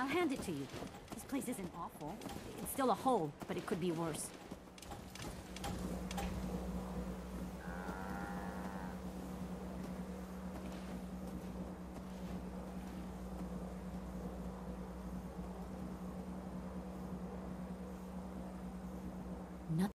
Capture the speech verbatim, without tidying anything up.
hand it to you. This place isn't awful. It's still a hole, but it could be worse.